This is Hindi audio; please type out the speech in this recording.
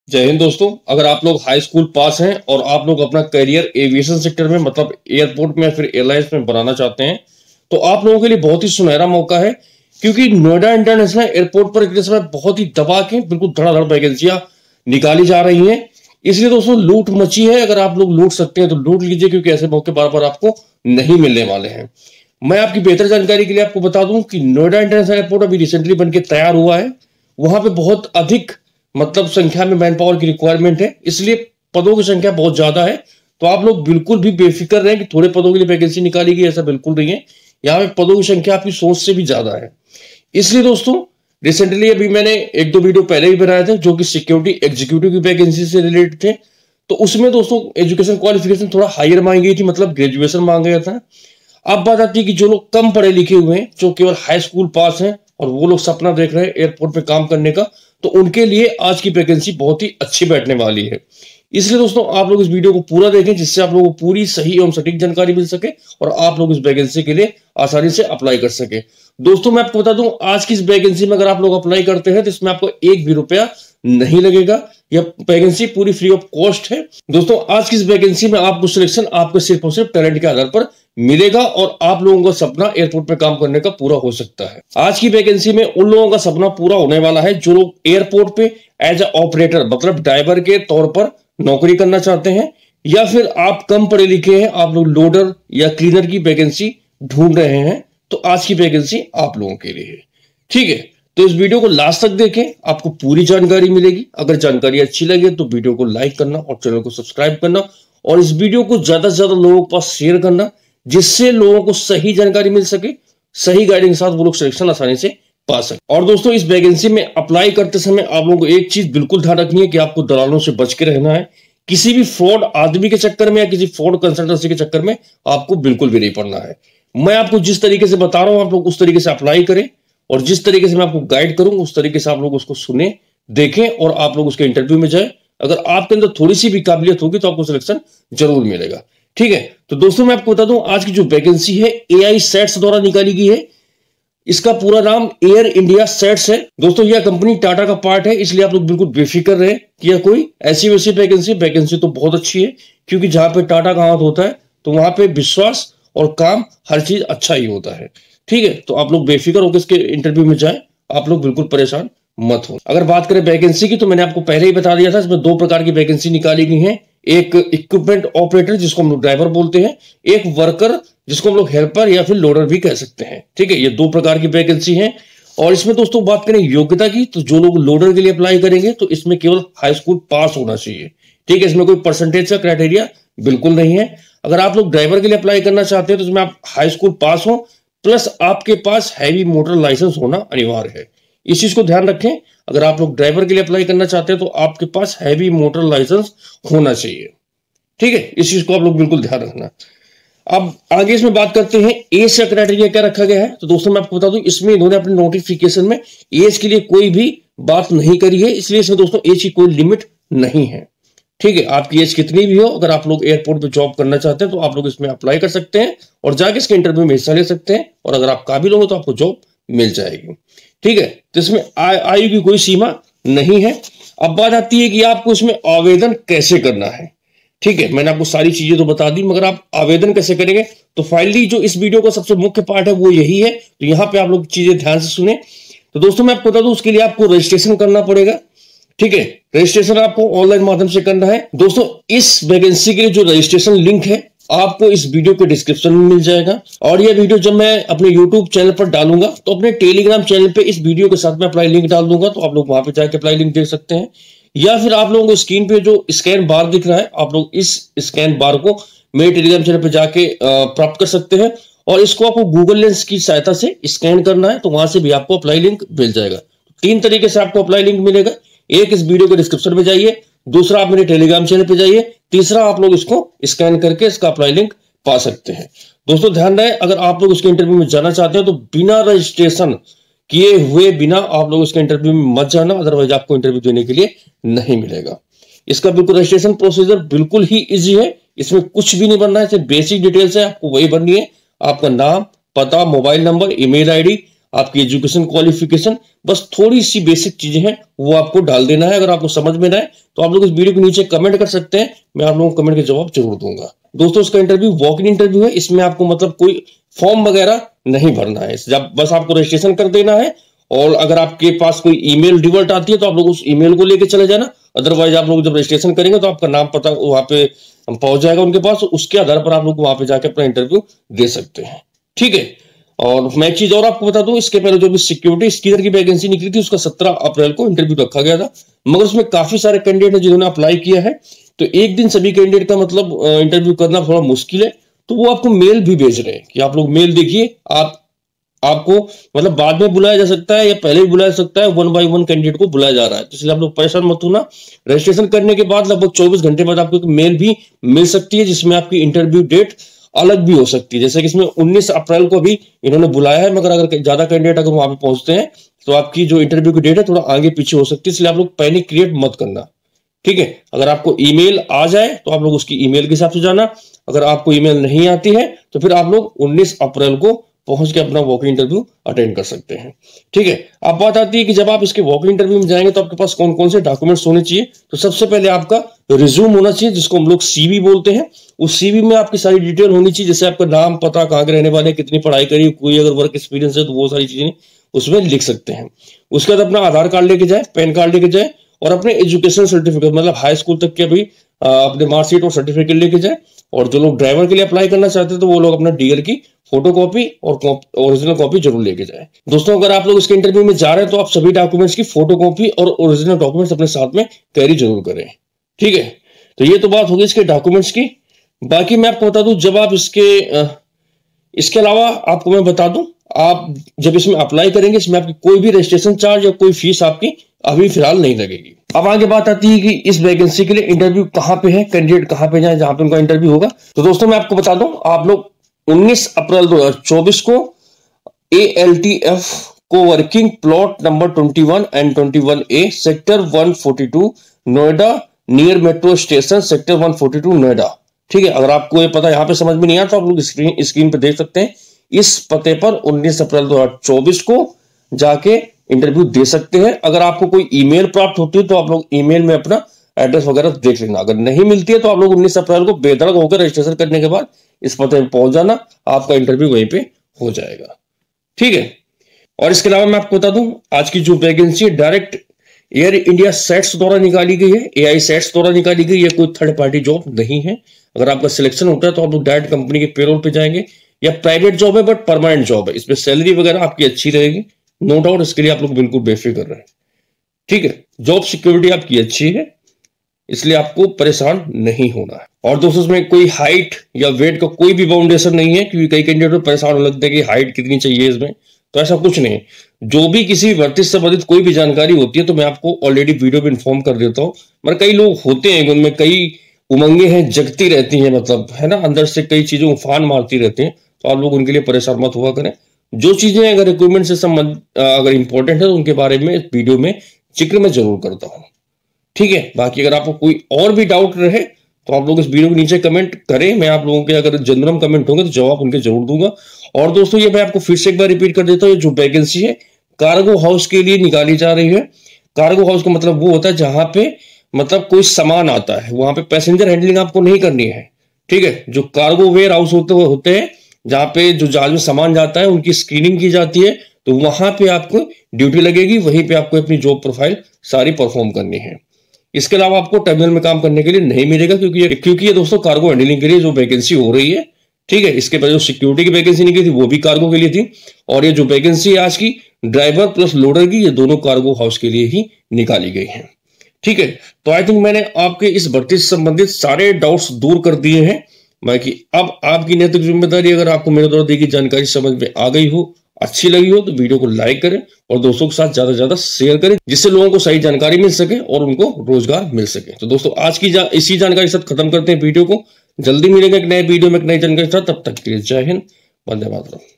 जय हिंद दोस्तों। अगर आप लोग हाई स्कूल पास हैं और आप लोग अपना करियर एविएशन सेक्टर में मतलब एयरपोर्ट में या फिर एयरलाइंस में बनाना चाहते हैं तो आप लोगों के लिए बहुत ही सुनहरा मौका है, क्योंकि नोएडा इंटरनेशनल एयरपोर्ट पर इस समय बहुत ही दबा के बिल्कुल धड़ाधड़ वैकेंसियां निकाली जा रही हैं। इसलिए दोस्तों लूट मची है। अगर आप लोग लूट सकते हैं तो लूट लीजिए, क्योंकि ऐसे मौके बार बार आपको नहीं मिलने वाले हैं। मैं आपकी बेहतर जानकारी के लिए आपको बता दूं कि नोएडा इंटरनेशनल एयरपोर्ट अभी रिसेंटली बनकर तैयार हुआ है। वहां पे बहुत अधिक मतलब संख्या में मैन पावर की रिक्वायरमेंट है, इसलिए पदों की संख्या बहुत ज्यादा है। तो आप लोग बिल्कुल भी बेफिक्र रहें कि थोड़े पदों के लिए वैकेंसी निकाली गई, ऐसा बिल्कुल नहीं है। यहाँ पे पदों की संख्या आपकी सोच से भी ज्यादा है। इसलिए दोस्तों रिसेंटली अभी मैंने एक दो वीडियो पहले भी बनाए थे जो कि सिक्योरिटी एग्जीक्यूटिव की वैकेंसी से रिलेटेड थे। तो उसमें दोस्तों एजुकेशन क्वालिफिकेशन थोड़ा हायर मांगी गई थी, मतलब ग्रेजुएशन मांगा गया था। अब बात आती है कि जो लोग कम पढ़े लिखे हुए हैं, जो केवल हाई स्कूल पास हैं और वो लोग सपना देख रहे हैं एयरपोर्ट पे काम करने का, तो उनके लिए आज की वैकेंसी बहुत ही अच्छी बैठने वाली है। इसलिए दोस्तों आप लोग इस वीडियो को पूरा देखें, जिससे आप लोगों को पूरी सही एवं सटीक जानकारी मिल सके और आप लोग इस वैकेंसी के लिए आसानी से अप्लाई कर सके। दोस्तों मैं आपको बता दूं, आज की इस वैकेंसी में अगर आप लोग अप्लाई करते हैं तो इसमें आपको एक भी रुपया नहीं लगेगा। यह वैकेंसी पूरी फ्री ऑफ कॉस्ट है। दोस्तों आज की इस वैकेंसी में आपको सिलेक्शन आपके सिर्फ और सिर्फ टैलेंट के आधार पर मिलेगा और आप लोगों का सपना एयरपोर्ट पे काम करने का पूरा हो सकता है। आज की वैकेंसी में उन लोगों का सपना पूरा होने वाला है जो लोग एयरपोर्ट पे एज ए ऑपरेटर मतलब ड्राइवर के तौर पर नौकरी करना चाहते हैं, या फिर आप कम पढ़े लिखे हैं, आप लोग लोडर या क्लीनर की वैकेंसी ढूंढ रहे हैं, तो आज की वैकेंसी आप लोगों के लिए है। ठीक है, तो इस वीडियो को लास्ट तक देखें, आपको पूरी जानकारी मिलेगी। अगर जानकारी अच्छी लगे तो वीडियो को लाइक करना और चैनल को सब्सक्राइब करना और इस वीडियो को ज्यादा से ज्यादा लोगों के पास शेयर करना, जिससे लोगों को सही जानकारी मिल सके, सही गाइडिंग के साथ वो लोग सिलेक्शन आसानी से पा सके। और दोस्तों इस वैकेंसी में अप्लाई करते समय आप लोगों को एक चीज बिल्कुल ध्यान रखनी है कि आपको दलालों से बच के रहना है। किसी भी फ्रॉड आदमी के चक्कर में या किसी फ्रॉड कंसल्टेंसी के चक्कर में आपको बिल्कुल भी नहीं पड़ना है। मैं आपको जिस तरीके से बता रहा हूं आप लोग उस तरीके से अप्लाई करें, और जिस तरीके से मैं आपको गाइड करूं उस तरीके से आप लोग उसको सुने, देखें और आप लोग उसके इंटरव्यू में जाए। अगर आपके अंदर थोड़ी सी भी काबिलियत होगी तो आपको सिलेक्शन जरूर मिलेगा। ठीक है, तो दोस्तों मैं आपको बता दूं आज की जो वैकेंसी है एआई सेट्स द्वारा निकाली गई है। इसका पूरा नाम एयर इंडिया सेट्स है। दोस्तों यह कंपनी टाटा का पार्ट है, इसलिए आप लोग बिल्कुल बेफिक्र रहे कि यह कोई ऐसी वैसी वैकेंसी तो बहुत अच्छी है, क्योंकि जहां पे टाटा का हाथ होता है तो वहां पे विश्वास और काम हर चीज अच्छा ही होता है। ठीक है, तो आप लोग बेफिक्र होकर इसके इंटरव्यू में जाएं, आप लोग बिल्कुल परेशान मत हो। अगर बात करें वैकेंसी की तो मैंने आपको पहले ही बता दिया था, इसमें दो प्रकार की वैकेंसी निकाली गई है। एक इक्विपमेंट ऑपरेटर जिसको हम लोग ड्राइवर बोलते हैं, एक वर्कर जिसको हम लोग हेल्पर या फिर लोडर भी कह सकते हैं। ठीक है, ये दो प्रकार की वैकेंसी है। और इसमें दोस्तों बात करें योग्यता की तो जो लोग लोडर के लिए अप्लाई करेंगे तो इसमें केवल हाई स्कूल पास होना चाहिए। ठीक है, इसमें कोई परसेंटेज का क्राइटेरिया बिल्कुल नहीं है। अगर आप लोग ड्राइवर के लिए अप्लाई करना चाहते हैं तो इसमें आप हाई स्कूल पास हो प्लस आपके पास हैवी मोटर लाइसेंस होना अनिवार्य है। इस चीज को ध्यान रखें। अगर आप लोग ड्राइवर के लिए अप्लाई करना चाहते हैं तो आपके पास हैवी मोटर लाइसेंस होना चाहिए। ठीक है, इस चीज को आप लोग बिल्कुल ध्यान रखना। अब आगे इसमें बात करते हैं एज का क्राइटेरिया क्या रखा गया है। तो दोस्तों मैं आपको बता दूं, इसमें इन्होंने अपने नोटिफिकेशन में एज के लिए कोई भी बात नहीं करी है, इसलिए इसमें दोस्तों एज की कोई लिमिट नहीं है। ठीक है, आपकी एज कितनी भी हो, अगर आप लोग एयरपोर्ट पे जॉब करना चाहते हैं तो आप लोग इसमें अप्लाई कर सकते हैं और जाके इसके इंटरव्यू में हिस्सा ले सकते हैं, और अगर आप काबिल हो तो आपको जॉब मिल जाएगी। ठीक है, तो इसमें आयु की कोई सीमा नहीं है। अब बात आती है कि आपको इसमें आवेदन कैसे करना है। ठीक है, मैंने आपको सारी चीजें तो बता दी, मगर आप आवेदन कैसे करेंगे तो फाइनली जो इस वीडियो का सबसे मुख्य पार्ट है वो यही है। तो यहाँ पे आप लोग चीजें ध्यान से सुने। तो दोस्तों मैं आपको बता दूं, उसके लिए आपको रजिस्ट्रेशन करना पड़ेगा। ठीक है, रजिस्ट्रेशन आपको ऑनलाइन माध्यम से करना है। दोस्तों इस वैकेंसी के लिए जो रजिस्ट्रेशन लिंक है आपको इस वीडियो के डिस्क्रिप्शन में मिल जाएगा, और यह वीडियो जब मैं अपने यूट्यूब चैनल पर डालूंगा तो अपने टेलीग्राम चैनल पे इस वीडियो के साथ में अप्लाई लिंक डाल दूंगा, तो आप लोग वहां पे जाके अप्लाई लिंक देख सकते हैं। या फिर आप लोगों को स्क्रीन पे जो स्कैन बार दिख रहा है, आप लोग इस स्कैन बार को मेरे टेलीग्राम चैनल पे जाके प्राप्त कर सकते हैं, और इसको आपको गूगल लेंस की सहायता से स्कैन करना है, तो वहां से भी आपको अप्लाई लिंक मिल जाएगा। तीन तरीके से आपको अप्लाई लिंक मिलेगा। एक इस वीडियो के डिस्क्रिप्शन में जाइए, दूसरा आप मेरे टेलीग्राम चैनल पे जाइए, तीसरा आप लोग इसको स्कैन करके इसका अप्लाई लिंक पा सकते हैं। दोस्तों ध्यान रहे, अगर आप लोग उसके इंटरव्यू में जाना चाहते हैं तो बिना रजिस्ट्रेशन किए हुए बिना आप लोग उसके इंटरव्यू में मत जाना, अदरवाइज आपको इंटरव्यू देने के लिए नहीं मिलेगा। इसका बिल्कुल रजिस्ट्रेशन प्रोसीजर बिल्कुल ही इजी है, इसमें कुछ भी नहीं भरना है, सिर्फ बेसिक डिटेल्स है, आपको वही भरनी है। आपका नाम, पता, मोबाइल नंबर, ईमेल आईडी, आपकी एजुकेशन क्वालिफिकेशन, बस थोड़ी सी बेसिक चीजें हैं वो आपको डाल देना है। अगर आपको समझ में ना आए तो आप लोग इस वीडियो के नीचे कमेंट कर सकते हैं, मैं आप लोगों को कमेंट के जवाब जरूर दूंगा। दोस्तों इसका इंटरव्यू वॉक इन इंटरव्यू है, इसमें आपको मतलब कोई फॉर्म वगैरह नहीं भरना है, जब बस आपको रजिस्ट्रेशन कर देना है। और अगर आपके पास कोई ईमेल डिवर्ट आती है तो आप लोग उस ईमेल को लेके चले जाना, अदरवाइज आप लोग जब रजिस्ट्रेशन करेंगे तो आपका नाम पता वहां पे पहुंच जाएगा उनके पास, उसके आधार पर आप लोग वहां पे जाके अपना इंटरव्यू दे सकते हैं। ठीक है। और मैं एक चीज और आपको बता दूं, इसके पहले जो भी सिक्योरिटी स्कीनर की वैकेंसी निकली थी उसका 17 अप्रैल को इंटरव्यू रखा गया था, मगर उसमें काफी सारे कैंडिडेट हैं जिन्होंने अप्लाई किया है, तो एक दिन सभी कैंडिडेट का मतलब इंटरव्यू करना थोड़ा मुश्किल है। तो वो आपको मेल भी भेज रहे हैं कि आप लोग मेल देखिए, आपको मतलब बाद में बुलाया जा सकता है या पहले भी बुलाया जा सकता है, 1 बाय 1 कैंडिडेट को बुलाया जा रहा है, तो इसलिए आप लोग परेशान मत होना। रजिस्ट्रेशन करने के बाद लगभग 24 घंटे बाद आपको एक मेल भी मिल सकती है जिसमें आपकी इंटरव्यू डेट अलग भी हो सकती है। जैसे कि इसमें 19 अप्रैल को भी इन्होंने बुलाया है, मगर अगर ज्यादा कैंडिडेट अगर वहां पे पहुंचते हैं तो आपकी जो इंटरव्यू की डेट है थोड़ा आगे पीछे हो सकती है, इसलिए आप लोग पैनिक क्रिएट मत करना। ठीक है। अगर आपको ईमेल आ जाए तो आप लोग उसकी ईमेल के हिसाब से जाना, अगर आपको ईमेल नहीं आती है तो फिर आप लोग 19 अप्रैल को पहुंच के अपना वॉक इन इंटरव्यू अटेंड कर सकते हैं। ठीक है। अब बात आती है कि जब आप इसके वॉक इन इंटरव्यू में जाएंगे तो आपके पास कौन कौन से डॉक्यूमेंट्स होने चाहिए। तो सबसे पहले आपका रिज्यूम होना चाहिए, जिसको हम लोग सीवी बोलते हैं। उस सीवी में आपकी सारी डिटेल होनी चाहिए, जैसे आपका नाम, पता, कहाँ के रहने वाले, कितनी पढ़ाई करी, कोई अगर वर्क एक्सपीरियंस है तो वो सारी चीजें उसमें लिख सकते हैं। उसके बाद अपना आधार कार्ड लेके जाए, पैन कार्ड लेके जाए, और अपने एजुकेशन सर्टिफिकेट मतलब हाई स्कूल तक के भी अपने मार्कशीट और सर्टिफिकेट लेके जाए। और जो लोग ड्राइवर के लिए अप्लाई करना चाहते हैं तो वो लोग अपना डीएल की फोटोकॉपी और ओरिजिनल कॉपी जरूर लेके जाए। दोस्तों अगर आप लोग इसके इंटरव्यू में जा रहे हैं तो आप सभी डॉक्यूमेंट्स की फोटोकॉपी और ओरिजिनल डॉक्यूमेंट्स अपने साथ में कैरी जरूर करें। ठीक है। तो ये तो बात होगी इसके डॉक्यूमेंट्स की। बाकी मैं आपको बता दूं, जब आप इसके अलावा आपको मैं बता दूं, आप जब इसमें अप्लाई करेंगे इसमें आपकी कोई भी रजिस्ट्रेशन चार्ज या कोई फीस आपकी अभी फिलहाल नहीं लगेगी। अब आगे बात आती है कि इस वैकेंसी के लिए इंटरव्यू कहां पे है, कैंडिडेट कहां पे जाए जहां पे उनका इंटरव्यू होगा। तो दोस्तों मैं आपको बता दूं, आप लोग 19 अप्रैल 2024 को ALTF को working plot number 21 and 21A sector 142 Noida near metro station sector 142 Noida. ठीक है। अगर आपको ये पता यहाँ पे समझ में नहीं आया तो आप लोग स्क्रीन पे देख सकते हैं। इस पते पर 19 अप्रैल 2024 को जाके इंटरव्यू दे सकते हैं। अगर आपको कोई ईमेल प्राप्त होती है तो आप लोग ईमेल में अपना एड्रेस वगैरह देख लेना। अगर नहीं मिलती है तो आप लोग 19 अप्रैल को बेधड़क होकर रजिस्ट्रेशन करने के बाद इस पते पर पहुंच जाना, आपका इंटरव्यू वहीं पे हो जाएगा। ठीक है। और इसके अलावा मैं आपको बता दूं, आज की जो वैकेंसी है डायरेक्ट एयर इंडिया सेट्स द्वारा निकाली गई है, AI सेट्स द्वारा निकाली गई है, कोई थर्ड पार्टी जॉब नहीं है। अगर आपका सिलेक्शन होता है तो आप लोग डायरेक्ट कंपनी के पेरोल पे जाएंगे, या प्राइवेट जॉब है बट परमानेंट जॉब है, इसमें सैलरी वगैरह आपकी अच्छी रहेगी, नो डाउट, इसके लिए आप लोग बिल्कुल बेफिक्र रहे। ठीक है। जॉब सिक्योरिटी आपकी अच्छी है, इसलिए आपको परेशान नहीं होना है। और दोस्तों इसमें कोई हाइट या वेट का कोई भी बाउंडेशन नहीं है, क्योंकि कई कैंडिडेट परेशान होने लगते हैं कि हाइट कितनी चाहिए इसमें, तो ऐसा कुछ नहीं है। जो भी किसी भर्ती से संबंधित कोई भी जानकारी होती है तो मैं आपको ऑलरेडी वीडियो में इन्फॉर्म कर देता हूँ। मगर कई लोग होते हैं उनमें कई उमंगे हैं, जगती रहती हैं, मतलब है ना, अंदर से कई चीजें उफान मारती रहती हैं, तो आप लोग उनके लिए परेशान मत हुआ करें। जो चीजें अगर रिक्रूटमेंट से संबंधित अगर इंपॉर्टेंट है तो उनके बारे में इस वीडियो में जिक्र मैं जरूर करता हूँ। ठीक है। बाकी अगर आपको कोई और भी डाउट रहे तो आप लोग इस वीडियो के नीचे कमेंट करें, मैं आप लोगों के अगर जनरल कमेंट होंगे तो जवाब उनके जरूर दूंगा। और दोस्तों ये मैं आपको फिर से एक बार रिपीट कर देता हूँ, जो वैकेंसी है कार्गो हाउस के लिए निकाली जा रही है। कार्गो हाउस का मतलब वो होता है जहां पे मतलब कोई सामान आता है, वहां पे पैसेंजर हैंडलिंग आपको नहीं करनी है। ठीक है। जो कार्गो वेयर हाउस होते हैं जहां पे जो जहाज में सामान जाता है उनकी स्क्रीनिंग की जाती है, तो वहां पे आपको ड्यूटी लगेगी, वहीं पे आपको अपनी जॉब प्रोफाइल सारी परफॉर्म करनी है। इसके अलावा आपको टर्मिनल में काम करने के लिए नहीं मिलेगा, क्योंकि ये दोस्तों कार्गो हैंडलिंग के लिए जो वैकेंसी हो रही है। ठीक है। इसके पहले जो सिक्योरिटी की वैकेंसी निकली थी वो भी कार्गो के लिए थी, और ये जो वैकेंसी है आज की ड्राइवर प्लस लोडर की, ये दोनों कार्गो हाउस के लिए ही निकाली गई है। ठीक है। तो आई थिंक मैंने आपके इस भर्ती से संबंधित सारे डाउट्स दूर कर दिए हैं। बाकी अब आपकी नैतिक जिम्मेदारी, अगर आपको मेरे द्वारा दी गई जानकारी समझ में आ गई हो, अच्छी लगी हो, तो वीडियो को लाइक करें और दोस्तों के साथ ज्यादा से ज्यादा शेयर करें, जिससे लोगों को सही जानकारी मिल सके और उनको रोजगार मिल सके। तो दोस्तों आज की इसी जानकारी के साथ खत्म करते हैं वीडियो को। जल्दी मिलेंगे एक नए वीडियो में एक नई जानकारी के साथ, तब तक के लिए जय हिंद, वंदे मातरम।